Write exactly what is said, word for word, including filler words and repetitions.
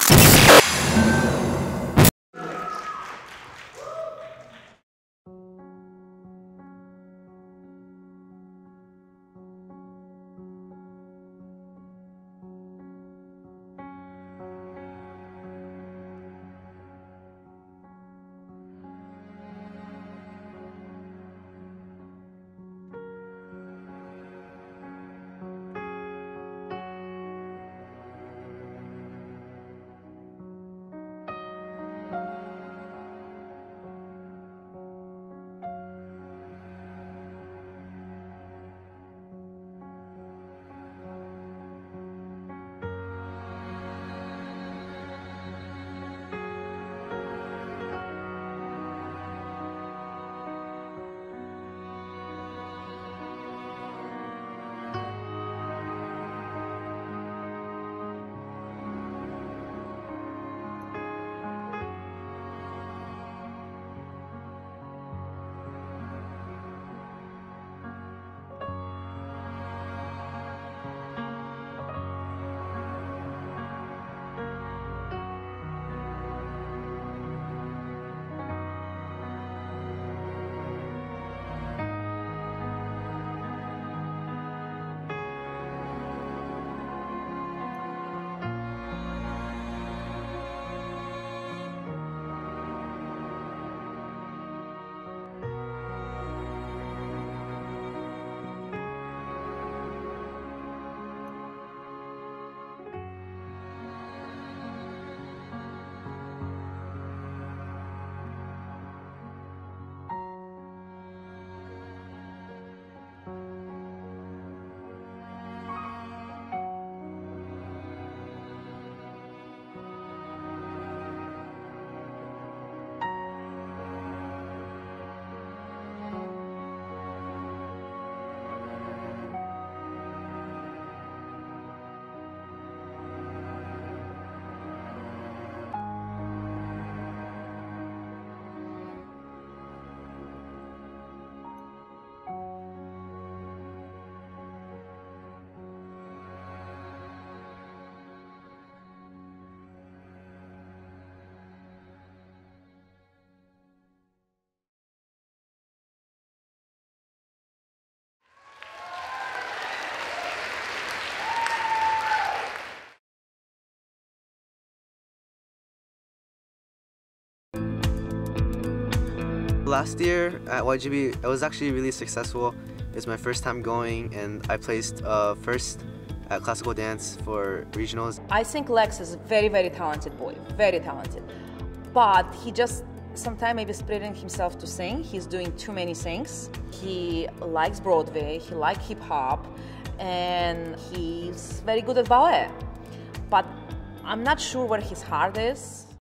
Last year at Y G B, it was actually really successful. It was my first time going, and I placed uh, first at classical dance for regionals. I think Lex is a very, very talented boy, very talented. But he just sometimes maybe spreading himself to sing. He's doing too many things. He likes Broadway, he likes hip hop, and he's very good at ballet. But I'm not sure where his heart is.